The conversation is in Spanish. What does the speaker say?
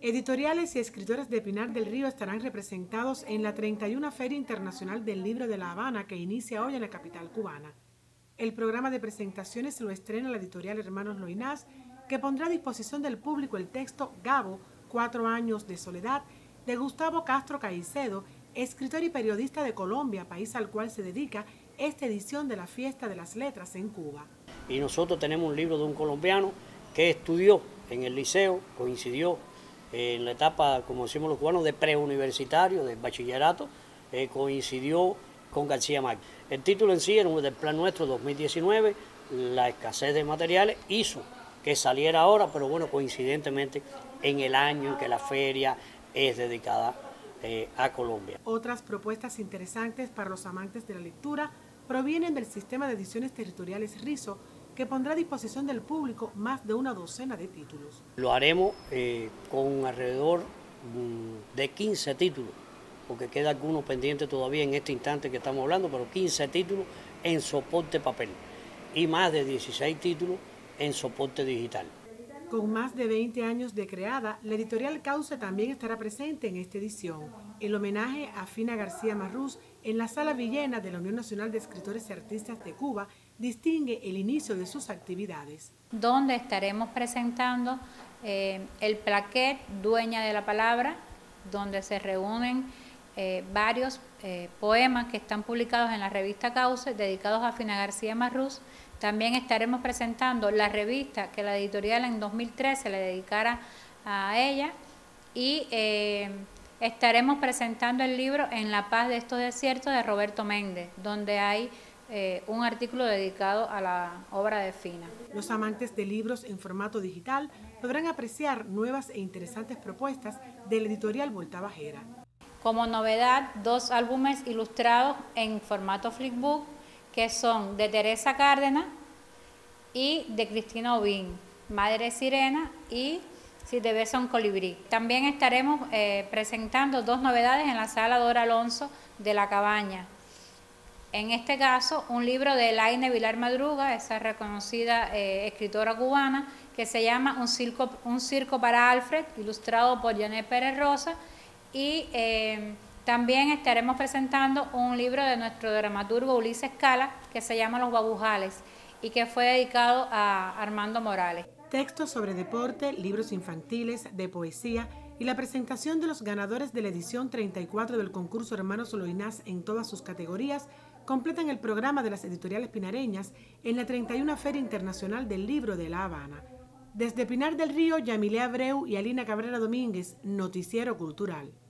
Editoriales y escritores de Pinar del Río estarán representados en la 31 Feria Internacional del Libro de La Habana, que inicia hoy en la capital cubana. El programa de presentaciones lo estrena la editorial Hermanos Loynaz, que pondrá a disposición del público el texto Gabo, 4 años de soledad, de Gustavo Castro Caicedo, escritor y periodista de Colombia, país al cual se dedica esta edición de la Fiesta de las Letras en Cuba. Y nosotros tenemos un libro de un colombiano que estudió en el liceo, coincidió en la etapa, como decimos los cubanos, de preuniversitario, de bachillerato, coincidió con García Márquez. El título en sí era del Plan Nuestro 2019, la escasez de materiales hizo que saliera ahora, pero bueno, coincidentemente en el año en que la feria es dedicada a Colombia. Otras propuestas interesantes para los amantes de la lectura provienen del sistema de ediciones territoriales RISO, que pondrá a disposición del público más de una docena de títulos. Lo haremos con alrededor de 15 títulos, porque queda alguno pendiente todavía en este instante que estamos hablando, pero 15 títulos en soporte papel y más de 16 títulos en soporte digital. Con más de 20 años de creada, la editorial Cauce también estará presente en esta edición. El homenaje a Fina García Marrús en la Sala Villena de la Unión Nacional de Escritores y Artistas de Cuba distingue el inicio de sus actividades. Donde estaremos presentando el plaquet Dueña de la Palabra, donde se reúnen varios poemas que están publicados en la revista Cauce dedicados a Fina García Marrús. También estaremos presentando la revista que la editorial en 2013 le dedicara a ella y estaremos presentando el libro En la paz de estos desiertos de Roberto Méndez, donde hay un artículo dedicado a la obra de Fina. Los amantes de libros en formato digital podrán apreciar nuevas e interesantes propuestas de la editorial Volta Bajera. Como novedad, 2 álbumes ilustrados en formato flipbook, que son de Teresa Cárdenas y de Cristina Obín, Madre Sirena y Si te besa un colibrí. También estaremos presentando 2 novedades en la sala Dora Alonso de La Cabaña. En este caso, un libro de Elaine Vilar Madruga, esa reconocida escritora cubana, que se llama Un circo para Alfred, ilustrado por Janet Pérez Rosa, y también estaremos presentando un libro de nuestro dramaturgo Ulises Cala, que se llama Los Babujales, y que fue dedicado a Armando Morales. Textos sobre deporte, libros infantiles, de poesía y la presentación de los ganadores de la edición 34 del concurso Hermanos Loynaz en todas sus categorías completan el programa de las editoriales pinareñas en la 31 Feria Internacional del Libro de La Habana. Desde Pinar del Río, Yamilé Abreu y Alina Cabrera Domínguez, Noticiero Cultural.